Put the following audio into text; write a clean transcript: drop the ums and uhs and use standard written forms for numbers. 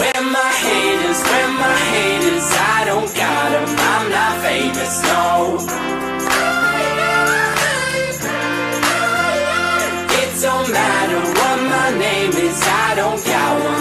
Where my haters, I don't got them, I'm not famous, no. It don't matter what my name is, I don't got one.